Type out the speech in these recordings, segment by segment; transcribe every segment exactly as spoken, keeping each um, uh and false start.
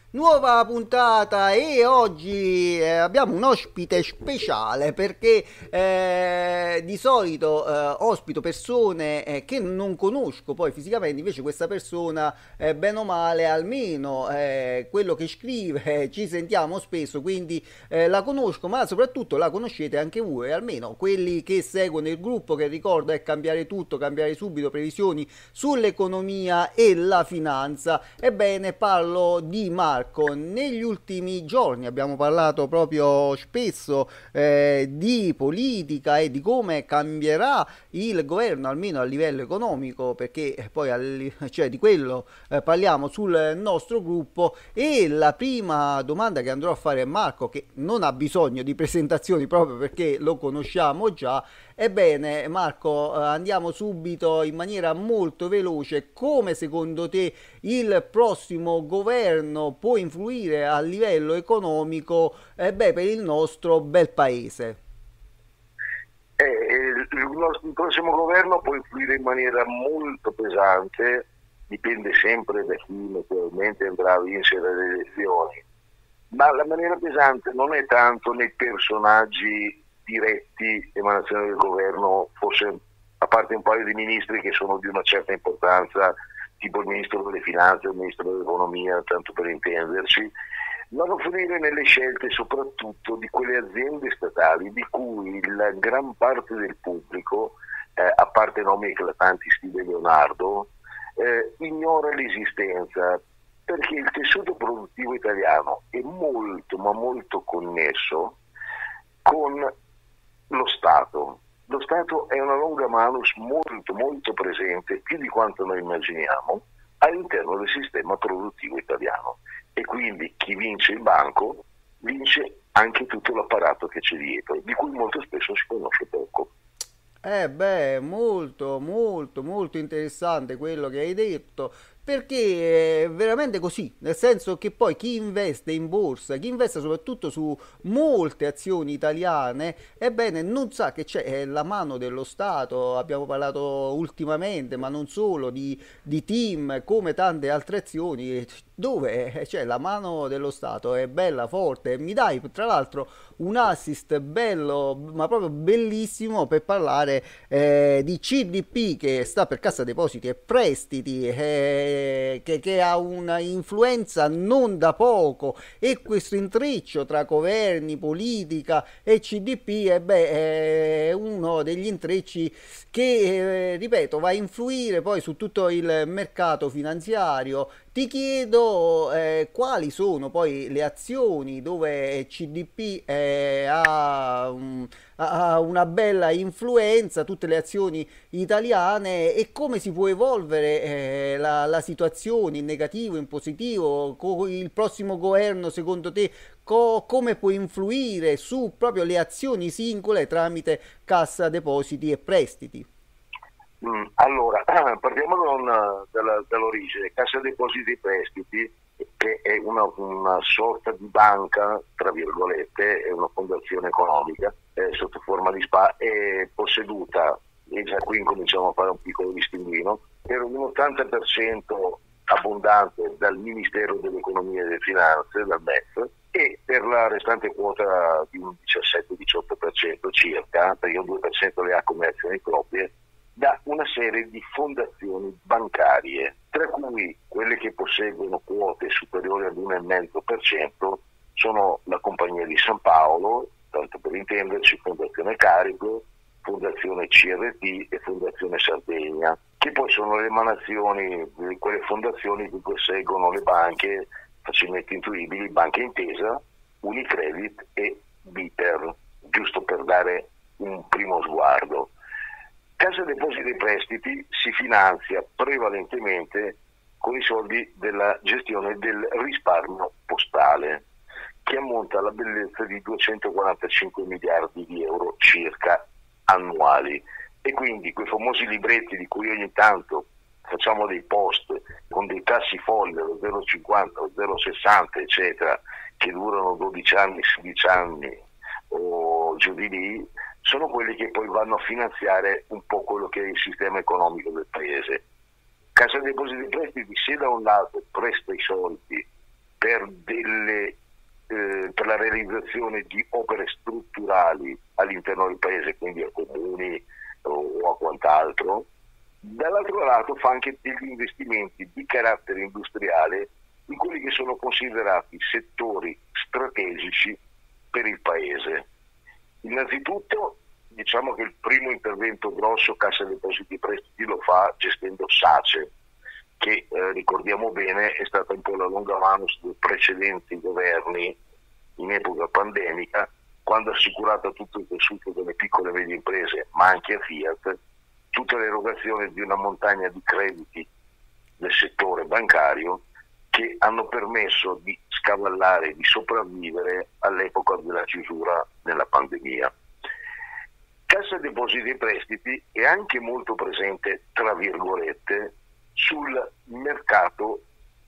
Nuova puntata e oggi eh, abbiamo un ospite speciale perché eh, di solito eh, ospito persone eh, che non conosco poi fisicamente, invece questa persona eh, bene o male almeno eh, quello che scrive eh, ci sentiamo spesso, quindi eh, la conosco, ma soprattutto la conoscete anche voi, almeno quelli che seguono il gruppo, che ricordo è Cambiare Tutto, Cambiare Subito, previsioni sull'economia e la finanza. Ebbene, parlo di Marco. Negli ultimi giorni abbiamo parlato proprio spesso eh, di politica e di come cambierà il governo, almeno a livello economico, perché poi al- cioè, di quello eh, parliamo sul nostro gruppo. E la prima domanda che andrò a fare a Marco, che non ha bisogno di presentazioni proprio perché lo conosciamo già. Ebbene, Marco, eh, andiamo subito in maniera molto veloce. Come secondo te il prossimo governo può influire a livello economico, eh, beh, per il nostro bel paese? Eh, il, il nostro- il prossimo governo può influire in maniera molto pesante, dipende sempre da chi naturalmente andrà a vincere le elezioni, ma la maniera pesante non è tanto nei personaggi diretti emanazione del governo, forse a parte un paio di ministri che sono di una certa importanza, tipo il ministro delle finanze, il ministro dell'economia, tanto per intenderci, ma offrire nelle scelte soprattutto di quelle aziende statali di cui la gran parte del pubblico, eh, a parte nomi eclatanti stile Leonardo, eh, ignora l'esistenza, perché il tessuto produttivo italiano è molto ma molto connesso con lo Stato. Lo Stato è una longa manus molto molto presente, più di quanto noi immaginiamo, all'interno del sistema produttivo italiano. E quindi chi vince il banco vince anche tutto l'apparato che c'è dietro, di cui molto spesso si conosce poco. Eh beh, molto, molto, molto interessante quello che hai detto, perché è veramente così, nel senso che poi chi investe in borsa, chi investe soprattutto su molte azioni italiane, ebbene non sa che c'è eh, la mano dello Stato. Abbiamo parlato ultimamente, ma non solo, di, di team, come tante altre azioni, dove eh, c'è la mano dello Stato, è bella, forte. Mi dai tra l'altro un assist bello, ma proprio bellissimo, per parlare eh, di C D P, che sta per Cassa Depositi e Prestiti, eh, che, che ha una influenza non da poco, e questo intreccio tra governi, politica e C D P eh beh, è uno degli intrecci che, eh, ripeto, va a influire poi su tutto il mercato finanziario. Ti chiedo eh, quali sono poi le azioni dove C D P eh, ha, un- ha una bella influenza, tutte le azioni italiane, e come si può evolvere eh, la, la situazione in negativo, in positivo, co- il prossimo governo secondo te co- come può influire su proprio le azioni singole tramite Cassa Depositi e Prestiti? Mm, allora, partiamo da una- dalla- dall'origine. Cassa Depositi e Prestiti, che è una, una sorta di banca, tra virgolette, è una fondazione economica eh, sotto forma di S P A, è posseduta, e già qui incominciamo a fare un piccolo distinguo, per un ottanta per cento abbondante dal Ministero dell'Economia e delle Finanze, dal M E F, e per la restante quota di un diciassette diciotto per cento circa, perché un due per cento le ha come azioni proprie, da una serie di fondazioni bancarie, tra cui quelle che posseggono quote superiori ad uno virgola cinque per cento sono la Compagnia di San Paolo, tanto per intenderci, Fondazione Carico, Fondazione C R T e Fondazione Sardegna, che poi sono le emanazioni di quelle fondazioni che posseggono le banche facilmente intuibili, Banca Intesa, Unicredit e Biter, giusto per dare un primo sguardo. Cassa Depositi e Prestiti si finanzia prevalentemente con i soldi della gestione del risparmio postale, che ammonta alla bellezza di duecentoquarantacinque miliardi di euro circa annuali. E quindi quei famosi libretti di cui ogni tanto facciamo dei post con dei tassi folli, lo zero virgola cinquanta, lo zero virgola sessanta, eccetera, che durano dodici anni, sedici anni o giù di lì, sono quelli che poi vanno a finanziare un po' quello che è il sistema economico del paese. Cassa Depositi e Prestiti, se da un lato presta i soldi per, delle, eh, per la realizzazione di opere strutturali all'interno del paese, quindi a comuni o a quant'altro. Dall'altro lato fa anche degli investimenti di carattere industriale in quelli che sono considerati settori strategici per il paese. Innanzitutto diciamo che il primo intervento grosso Cassa Depositi e Prestiti lo fa gestendo SACE, che eh, ricordiamo bene è stata un po' la lunga mano sui precedenti governi in epoca pandemica, quando ha assicurato a tutto il tessuto delle piccole e medie imprese, ma anche a Fiat, tutta l'erogazione di una montagna di crediti nel settore bancario che hanno permesso di scavallare, di sopravvivere all'epoca della chiusura nella pandemia. Cassa Depositi e Prestiti è anche molto presente, tra virgolette, sul mercato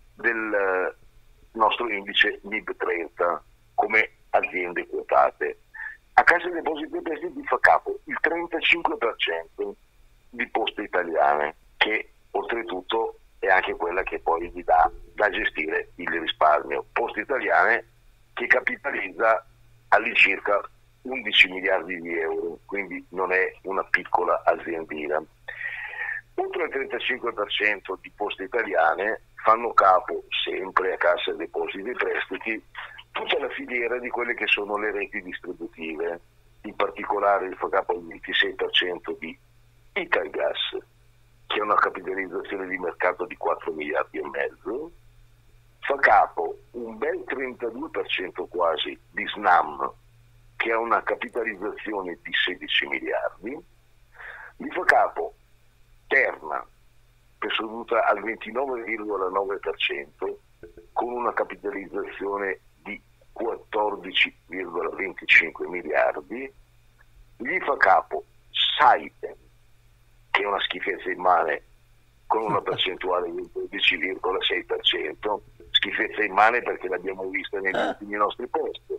del nostro indice M I B trenta come aziende quotate. A Cassa Depositi e Prestiti fa capo il trentacinque per cento di Poste Italiane, che oltretutto è anche quella che poi gli dà da gestire il risparmio. Poste Italiane che capitalizza all'incirca undici miliardi di euro, quindi non è una piccola aziendina. Oltre il trentacinque per cento di Poste Italiane fanno capo, sempre a Cassa Depositi e Prestiti, tutta la filiera di quelle che sono le reti distributive, in particolare fa capo al ventisei per cento di Italgas, che ha una capitalizzazione di mercato di quattro miliardi e mezzo, fa capo un bel trentadue per cento quasi di Snam, che ha una capitalizzazione di sedici miliardi, gli fa capo Terna, che è seduta al ventinove virgola nove per cento, con una capitalizzazione di quattordici virgola venticinque miliardi, gli fa capo Saipem, che è una schifezza immane, con una percentuale di dodici virgola sei per cento, schifezza immane perché l'abbiamo vista negli ultimi nostri posti.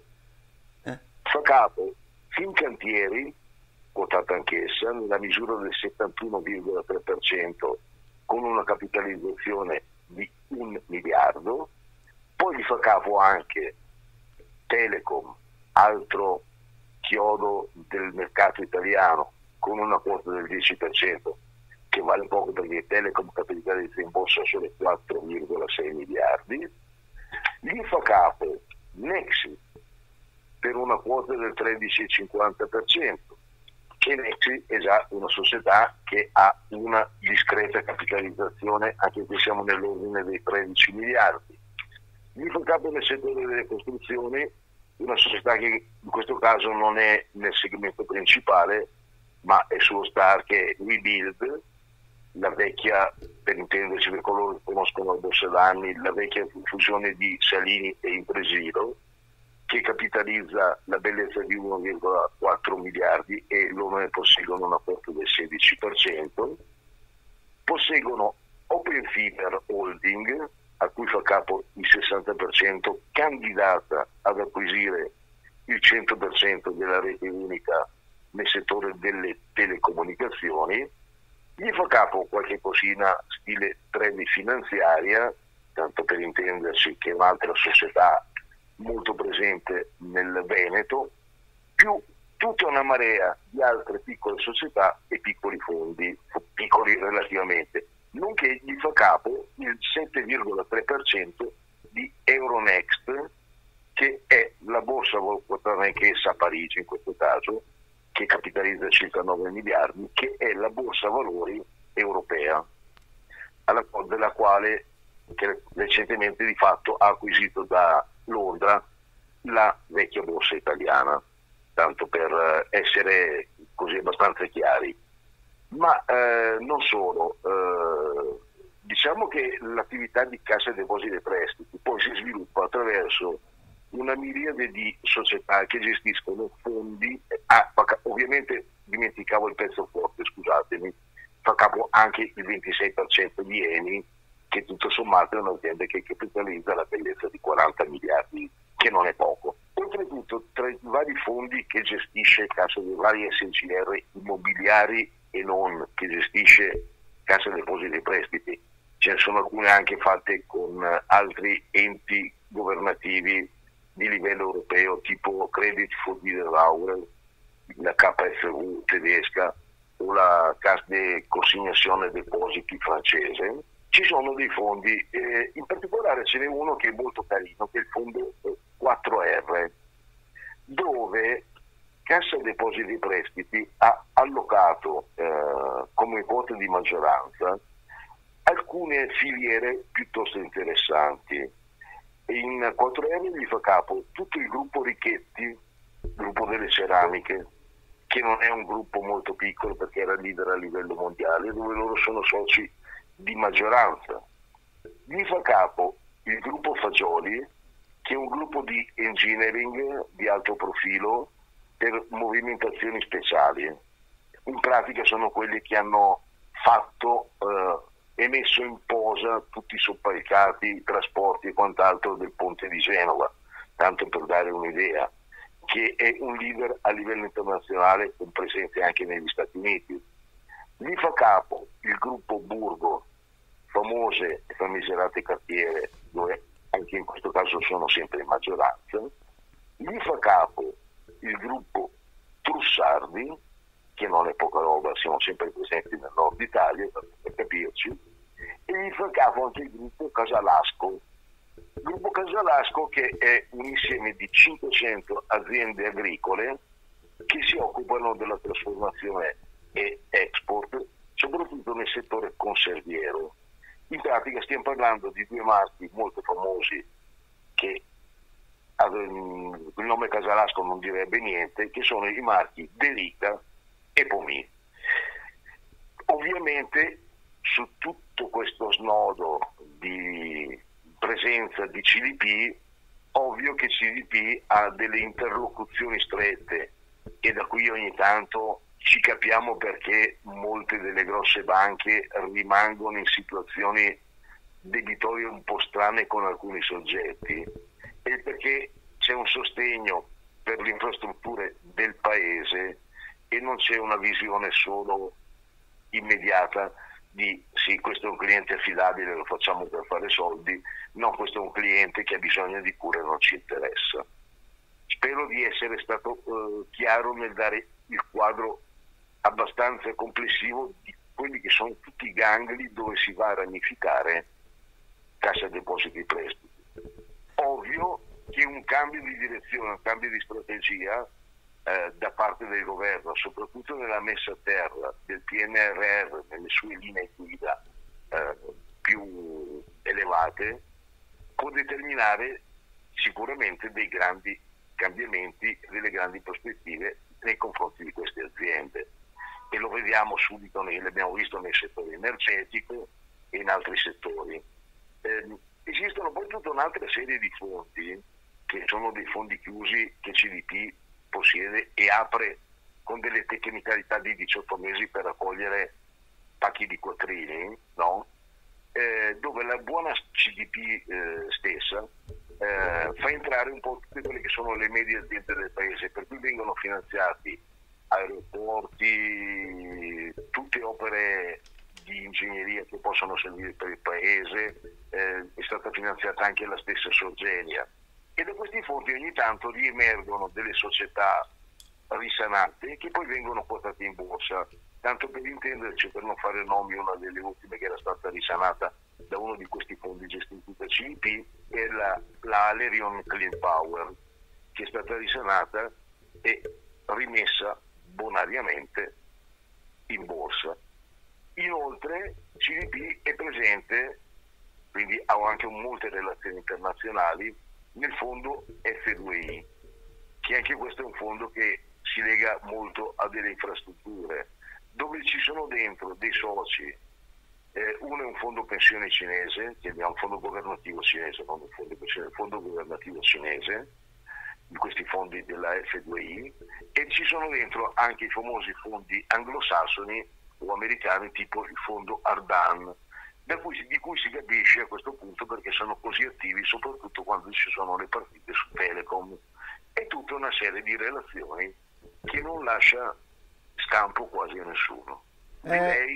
Fa capo Fincantieri, quotata anch'essa, nella misura del settantuno virgola tre per cento, con una capitalizzazione di un miliardo. Poi gli fa capo anche Telecom, altro chiodo del mercato italiano, con una quota del dieci per cento, che vale poco perché Telecom capitalizza in borsa solo quattro virgola sei miliardi. Gli fa capo Nexi per una quota del tredici virgola cinquanta per cento, che Nexi è già una società che ha una discreta capitalizzazione, anche qui siamo nell'ordine dei tredici miliardi. Gli fa capo nel settore delle costruzioni, una società che in questo caso non è nel segmento principale, ma è sullo star, che è WeBuild, la vecchia, per intenderci per coloro che conoscono la borsa d'anni, la vecchia fusione di Salini e Impresilo, che capitalizza la bellezza di uno virgola quattro miliardi e loro ne posseggono una quota del sedici per cento. Posseggono Open Fiber Holding, a cui fa capo il sessanta per cento, candidata ad acquisire il cento per cento della rete unica nel settore delle telecomunicazioni. Gli fa capo qualche cosina stile Trevi Finanziaria, tanto per intenderci, che è un'altra società molto presente nel Veneto, più tutta una marea di altre piccole società e piccoli fondi, piccoli relativamente, nonché gli fa capo il sette virgola tre per cento di Euronext, che è la borsa quotata anch'essa a Parigi in questo caso, che capitalizza circa nove miliardi, che è la borsa valori europea, alla, della quale che recentemente di fatto ha acquisito da Londra la vecchia borsa italiana, tanto per essere così abbastanza chiari. Ma eh, non solo, eh, diciamo che l'attività di Cassa Depositi e Prestiti poi si sviluppa attraverso una miriade di società che gestiscono fondi, ah, ovviamente dimenticavo il pezzo forte, scusatemi, fa capo anche il ventisei per cento di Eni, che tutto sommato è un'azienda che capitalizza la bellezza di quaranta miliardi, che non è poco. Oltretutto, tra i vari fondi che gestisce Cassa dei vari S G R immobiliari e non, che gestisce Cassa Depositi e Prestiti, ce ne sono alcune anche fatte con altri enti governativi di livello europeo, tipo Credit for Wiederauer, la K F V tedesca o la Caisse de Consignation et Depositi francese. Ci sono dei fondi, eh, in particolare ce n'è uno che è molto carino, che è il fondo quattro R, dove Cassa Depositi e Prestiti ha allocato eh, come quota di maggioranza alcune filiere piuttosto interessanti. In quattro R gli fa capo tutto il gruppo Richetti, gruppo delle ceramiche, che non è un gruppo molto piccolo perché era leader a livello mondiale, dove loro sono soci di maggioranza. Gli fa capo il gruppo Fagioli, che è un gruppo di engineering di alto profilo per movimentazioni speciali. In pratica sono quelli che hanno fatto eh, e messo in posa tutti i soppalcati, i trasporti e quant'altro del ponte di Genova, tanto per dare un'idea, che è un leader a livello internazionale con presenze anche negli Stati Uniti. Gli fa capo il gruppo Burgo, famose e famigerate cartiere, dove anche in questo caso sono sempre in maggioranza. Gli fa capo il gruppo Trussardi, che non è poca roba, siamo sempre presenti nel nord Italia, per capirci, e gli fa capo anche il gruppo Casalasco. Il gruppo Casalasco, che è un insieme di cinquecento aziende agricole che si occupano della trasformazione e export, soprattutto nel settore conserviero. In pratica stiamo parlando di due marchi molto famosi che il nome Casalasco non direbbe niente, che sono i marchi Delica e Pomì. Ovviamente su tutto questo snodo di presenza di C D P, ovvio che C D P ha delle interlocuzioni strette e da qui ogni tanto ci capiamo perché molte delle grosse banche rimangono in situazioni debitorie un po' strane con alcuni soggetti, e perché c'è un sostegno per le infrastrutture del paese e non c'è una visione solo immediata di sì, questo è un cliente affidabile, lo facciamo per fare soldi, no, questo è un cliente che ha bisogno di cura e non ci interessa. Spero di essere stato eh, chiaro nel dare il quadro abbastanza complessivo di quelli che sono tutti i gangli dove si va a ramificare Cassa Depositi e Prestiti. Ovvio che un cambio di direzione, un cambio di strategia eh, da parte del governo, soprattutto nella messa a terra del P N R R, nelle sue linee guida eh, più elevate, può determinare sicuramente dei grandi cambiamenti, delle grandi prospettive nei confronti di queste aziende. E lo vediamo subito, l'abbiamo visto nel settore energetico e in altri settori. Eh, esistono poi tutta un'altra serie di fondi, che sono dei fondi chiusi che C D P possiede e apre con delle tecnicalità di diciotto mesi per raccogliere pacchi di quattrini, no? Eh, dove la buona C D P eh, stessa eh, fa entrare un po' tutte quelle che sono le medie aziende del paese, per cui vengono finanziati aeroporti, tutte opere di ingegneria che possono servire per il paese, eh, è stata finanziata anche la stessa Sorgenia, e da questi fondi ogni tanto riemergono delle società risanate che poi vengono quotate in borsa. Tanto per intenderci, per non fare nomi, una delle ultime che era stata risanata da uno di questi fondi gestiti da C D P è la, la Alerion Clean Power, che è stata risanata e rimessa bonariamente in borsa. Inoltre C D P è presente, quindi ha anche molte relazioni internazionali, nel fondo F due I, che anche questo è un fondo che si lega molto a delle infrastrutture, dove ci sono dentro dei soci. Eh, uno è un fondo pensione cinese, che abbiamo un fondo governativo cinese, non un fondo pensione, un fondo governativo cinese, in questi fondi della F due I, e ci sono dentro anche i famosi fondi anglosassoni o americani, tipo il fondo Ardan, da cui, di cui si capisce a questo punto perché sono così attivi, soprattutto quando ci sono le partite su Telecom, e tutta una serie di relazioni che non lascia scampo quasi a nessuno. Eh, Direi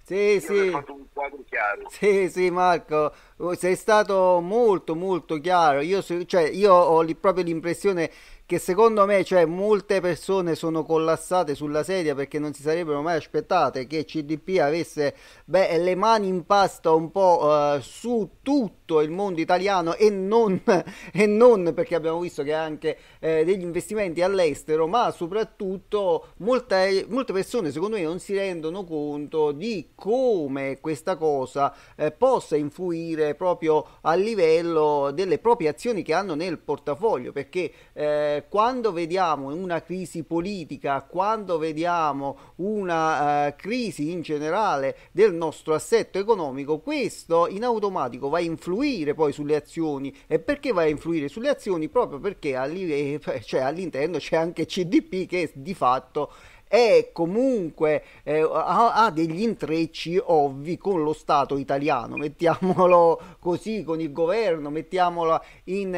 Sì, Io aver sì. fatto un quadro chiaro. Sì, sì, Marco, oh, sei stato molto, molto chiaro. Io, so- cioè, io ho li- proprio l'impressione che secondo me, cioè, molte persone sono collassate sulla sedia perché non si sarebbero mai aspettate che C D P avesse, beh, le mani in pasta un po' eh, su tutto il mondo italiano e non, e non perché abbiamo visto che ha anche eh, degli investimenti all'estero, ma soprattutto molte, molte persone secondo me non si rendono conto di come questa cosa eh, possa influire proprio a livello delle proprie azioni che hanno nel portafoglio, perché eh, quando vediamo una crisi politica, quando vediamo una eh, crisi in generale del nostro assetto economico, questo in automatico va a influire poi sulle azioni. E perché va a influire sulle azioni? Proprio perché alli- cioè, all'interno c'è anche C D P che di fatto è comunque eh, ha, ha degli intrecci ovvi con lo Stato italiano, mettiamolo così, con il governo, mettiamolo in,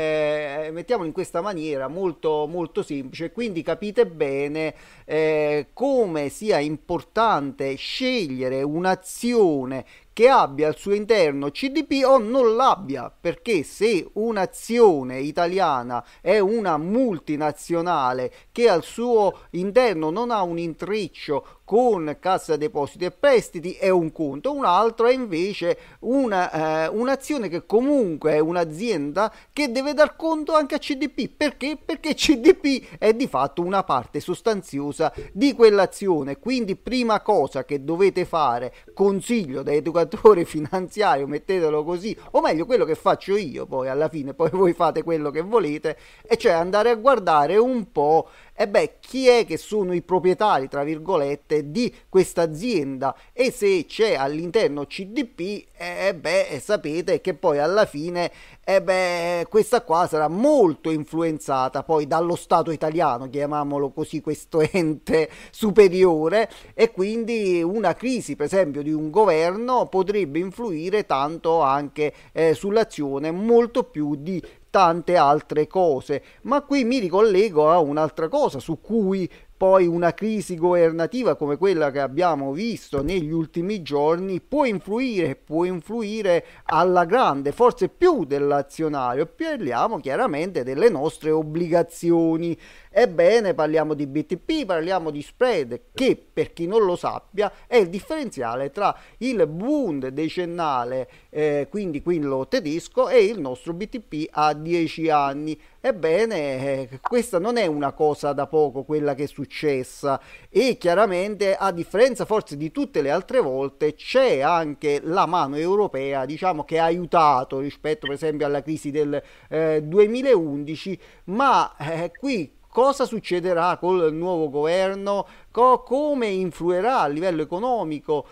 eh, mettiamolo in questa maniera molto, molto semplice. Quindi capite bene eh, come sia importante scegliere un'azione che abbia al suo interno C D P o non l'abbia, perché se un'azione italiana è una multinazionale che al suo interno non ha un intreccio con Cassa Depositi e Prestiti è un conto, un altro è invece una, eh, un'azione che comunque è un'azienda che deve dar conto anche a C D P. Perché? Perché C D P è di fatto una parte sostanziosa di quell'azione. Quindi prima cosa che dovete fare, consiglio da educatore finanziario, mettetelo così, o meglio quello che faccio io poi alla fine, poi voi fate quello che volete, e cioè andare a guardare un po' e beh, chi è che sono i proprietari, tra virgolette, di questa azienda e se c'è all'interno C D P, eh, beh, sapete che poi alla fine, eh beh, questa qua sarà molto influenzata poi dallo Stato italiano, chiamiamolo così, questo ente superiore, e quindi una crisi, per esempio, di un governo potrebbe influire tanto anche eh, sull'azione, molto più di tante altre cose. Ma qui mi ricollego a un'altra cosa su cui poi una crisi governativa come quella che abbiamo visto negli ultimi giorni può influire, può influire alla grande, forse più dell'azionario. Parliamo chiaramente delle nostre obbligazioni. Ebbene, parliamo di B T P, parliamo di spread, che per chi non lo sappia è il differenziale tra il Bund decennale, eh, quindi quello tedesco, e il nostro B T P a dieci anni. Ebbene, eh, questa non è una cosa da poco quella che è successa, e chiaramente a differenza forse di tutte le altre volte c'è anche la mano europea, diciamo, che ha aiutato rispetto per esempio alla crisi del eh, duemilaundici. Ma eh, qui cosa succederà col nuovo governo? Co- come influirà a livello economico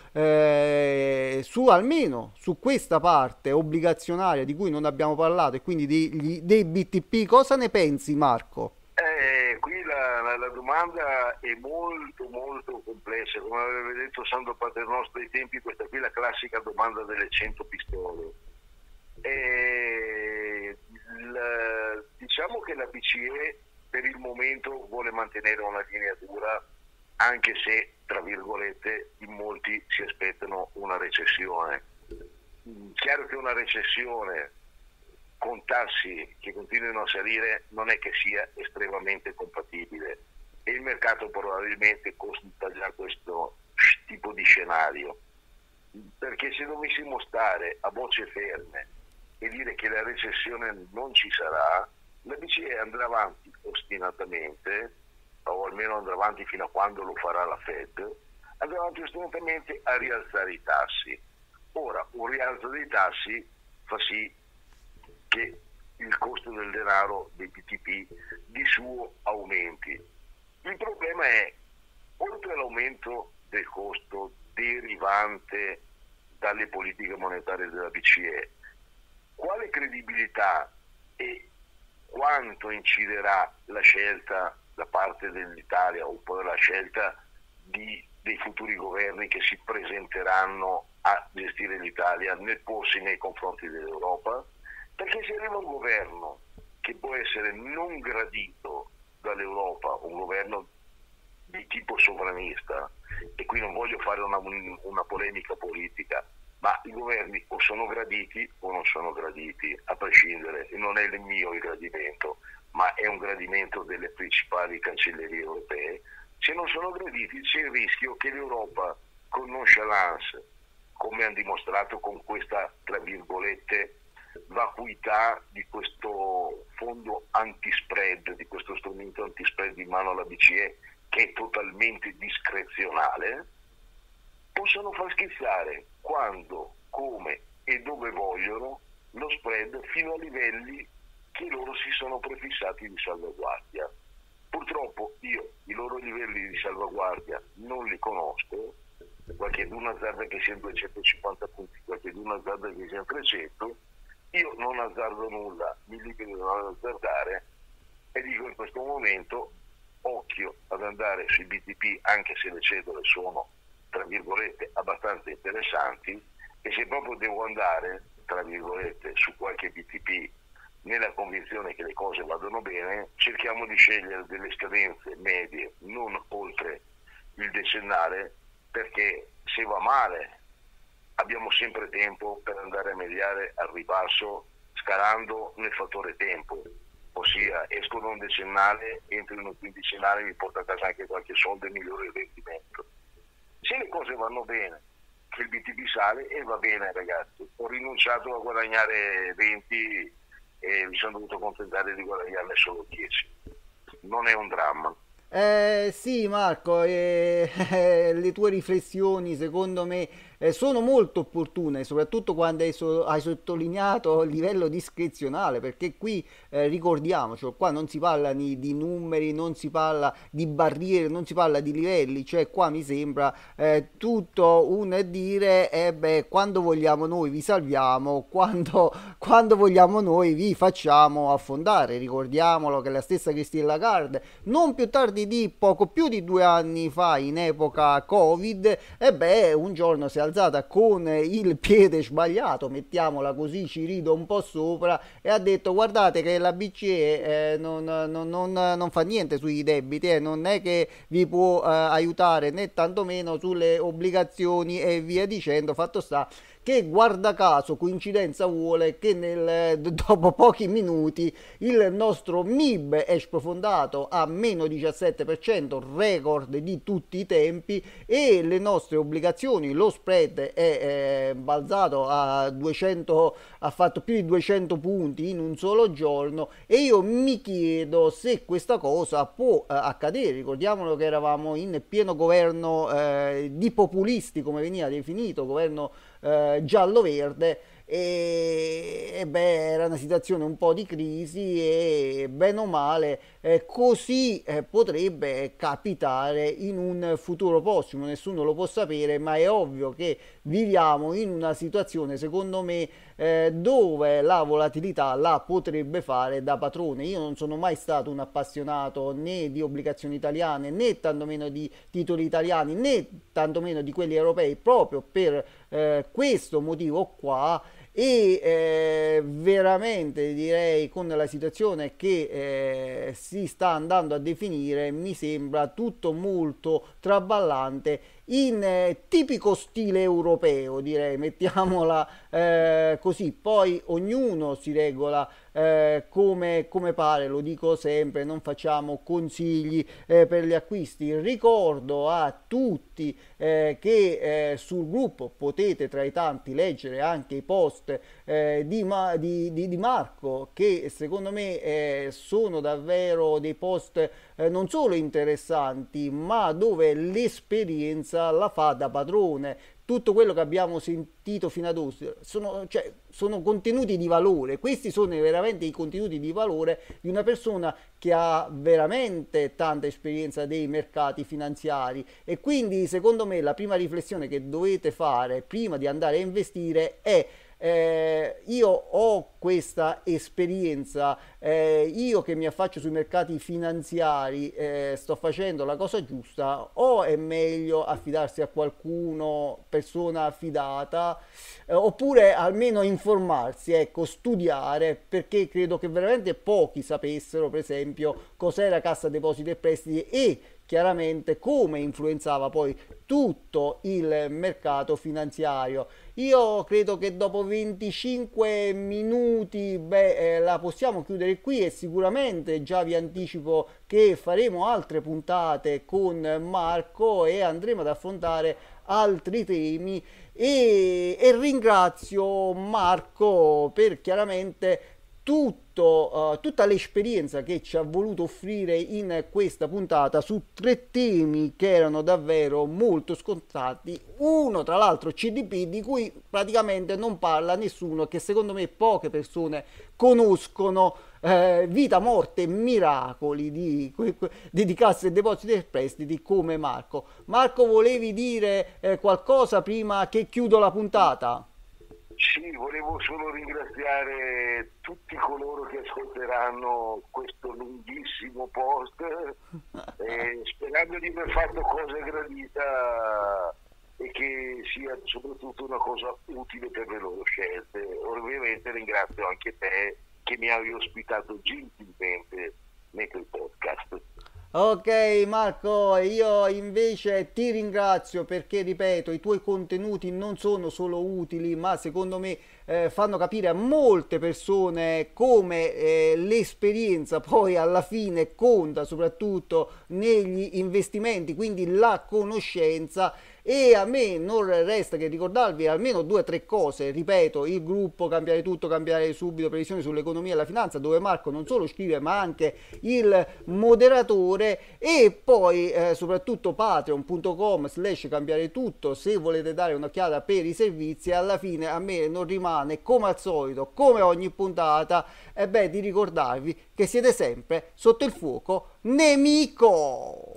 eh, su almeno su questa parte obbligazionaria di cui non abbiamo parlato, e quindi degli- dei B T P? Cosa ne pensi, Marco? Eh, qui la, la- la domanda è molto molto complessa, come aveva detto Sandro Paternostro ai tempi, questa qui è la classica domanda delle cento pistole. Eh, il- diciamo che la B C E per il momento vuole mantenere una linea dura, anche se, tra virgolette, in molti si aspettano una recessione. Chiaro che una recessione con tassi che continuino a salire non è che sia estremamente compatibile, e il mercato probabilmente consta già questo tipo di scenario, perché se dovessimo stare a bocce ferme e dire che la recessione non ci sarà, la B C E andrà avanti ostinatamente, o almeno andrà avanti fino a quando lo farà la Fed, andrà avanti ostinatamente a rialzare i tassi. Ora, un rialzo dei tassi fa sì che il costo del denaro dei B T P di suo aumenti. Il problema è, oltre all'aumento del costo derivante dalle politiche monetarie della B C E, quale credibilità e quanto inciderà la scelta da parte dell'Italia, oppure la scelta di, dei futuri governi che si presenteranno a gestire l'Italia nel porsi nei confronti dell'Europa? Perché se arriva un governo che può essere non gradito dall'Europa, un governo di tipo sovranista, e qui non voglio fare una, una polemica politica, ma i governi o sono graditi o non sono graditi, a prescindere, e non è il mio il gradimento, ma è un gradimento delle principali cancellerie europee. Se non sono graditi c'è il rischio che l'Europa, con nonchalance, come hanno dimostrato con questa, tra virgolette, vacuità di questo fondo anti-spread, di questo strumento anti-spread in mano alla B C E, che è totalmente discrezionale, possono far schizzare quando, come e dove vogliono lo spread fino a livelli che loro si sono prefissati di salvaguardia. Purtroppo io i loro livelli di salvaguardia non li conosco, qualche d'una azzarda che sia duecentocinquanta punti, qualche d'una azzarda che sia trecento, io non azzardo nulla, mi libero di non azzardare e dico in questo momento occhio ad andare sui B T P, anche se le cedole sono tra virgolette abbastanza interessanti, e se proprio devo andare tra virgolette su qualche B T P nella convinzione che le cose vadano bene, cerchiamo di scegliere delle scadenze medie non oltre il decennale, perché se va male abbiamo sempre tempo per andare a mediare al ribasso scalando nel fattore tempo, ossia esco da un decennale, entro in un quindicennale, mi porto a casa anche qualche soldo e migliore il rendimento. Se le cose vanno bene, che il B T P sale, e va bene ragazzi, ho rinunciato a guadagnare venti e mi sono dovuto contentare di guadagnarne solo dieci, non è un dramma. Eh, sì, Marco, eh, eh, le tue riflessioni secondo me eh, sono molto opportune, soprattutto quando hai, so- hai sottolineato il livello discrezionale, perché qui eh, ricordiamoci, qua non si parla ni di numeri, non si parla di barriere, non si parla di livelli, cioè qua mi sembra eh, tutto un dire, eh beh, quando vogliamo noi vi salviamo, quando, quando vogliamo noi vi facciamo affondare. Ricordiamolo che la stessa Christine Lagarde, non più tardi di poco più di due anni fa, in epoca Covid, e beh, un giorno si è alzata con il piede sbagliato, mettiamola così, ci rido un po' sopra, e ha detto guardate che la B C E eh, non, non- non- non fa niente sui debiti, eh, non è che vi può eh, aiutare né tantomeno sulle obbligazioni e via dicendo. Fatto sta che guarda caso, coincidenza vuole che nel, dopo pochi minuti il nostro M I B è sprofondato a meno diciassette per cento, record di tutti i tempi, e le nostre obbligazioni, lo spread è eh, balzato a duecento, ha fatto più di duecento punti in un solo giorno, e io mi chiedo se questa cosa può eh, accadere. Ricordiamolo che eravamo in pieno governo eh, di populisti, come veniva definito, governo eh, giallo-verde, e, e beh, era una situazione un po' di crisi, e bene o male eh, così eh, potrebbe capitare in un futuro prossimo. Nessuno lo può sapere, ma è ovvio che viviamo in una situazione, secondo me, eh, dove la volatilità la potrebbe fare da padrone. Io non sono mai stato un appassionato né di obbligazioni italiane, né tantomeno di titoli italiani, né tantomeno di quelli europei, proprio per eh, questo motivo qua. E eh, veramente direi, con la situazione che eh, si sta andando a definire, mi sembra tutto molto traballante in eh, tipico stile europeo, direi, mettiamola eh, così. Poi ognuno si regola eh, come, come pare, lo dico sempre, non facciamo consigli eh, per gli acquisti. Ricordo a tutti eh, che eh, sul gruppo potete tra i tanti leggere anche i post eh, di, Ma- di- di- di Marco, che secondo me eh, sono davvero dei post eh, non solo interessanti, ma dove l'esperienza la fa da padrone. Tutto quello che abbiamo sentito fino ad ora sono, cioè, sono contenuti di valore. Questi sono veramente i contenuti di valore di una persona che ha veramente tanta esperienza dei mercati finanziari, e quindi secondo me la prima riflessione che dovete fare prima di andare a investire è: eh, io ho questa esperienza, eh, io che mi affaccio sui mercati finanziari, eh, sto facendo la cosa giusta o è meglio affidarsi a qualcuno, persona affidata, eh, oppure almeno informarsi, ecco, studiare, perché credo che veramente pochi sapessero, per esempio, cos'era Cassa Depositi e Prestiti e chiaramente come influenzava poi tutto il mercato finanziario. Io credo che dopo venticinque minuti, beh, eh, la possiamo chiudere qui e sicuramente già vi anticipo che faremo altre puntate con Marco e andremo ad affrontare altri temi e, e ringrazio Marco per chiaramente tutto, eh, tutta l'esperienza che ci ha voluto offrire in questa puntata su tre temi che erano davvero molto scontati. Uno, tra l'altro, C D P, di cui praticamente non parla nessuno, che secondo me poche persone conoscono. Eh, vita, morte, miracoli di, di, di Cassa e Depositi e Prestiti come Marco. Marco, volevi dire eh, qualcosa prima che chiudo la puntata? Sì, volevo solo ringraziare tutti coloro che ascolteranno questo lunghissimo post, eh, sperando di aver fatto cosa gradita e che sia soprattutto una cosa utile per le loro scelte. Ovviamente ringrazio anche te che mi hai ospitato gentilmente nel podcast. Ok Marco, io invece ti ringrazio perché, ripeto, i tuoi contenuti non sono solo utili, ma secondo me eh, fanno capire a molte persone come eh, l'esperienza poi alla fine conta, soprattutto negli investimenti, quindi la conoscenza. E a me non resta che ricordarvi almeno due o tre cose. Ripeto, il gruppo Cambiare Tutto, Cambiare Subito, previsioni sull'economia e la finanza, dove Marco non solo scrive ma anche il moderatore, e poi eh, soprattutto patreon punto com slash cambiare tutto se volete dare un'occhiata per i servizi. Alla fine a me non rimane, come al solito, come ogni puntata, e beh, di ricordarvi che siete sempre sotto il fuoco nemico.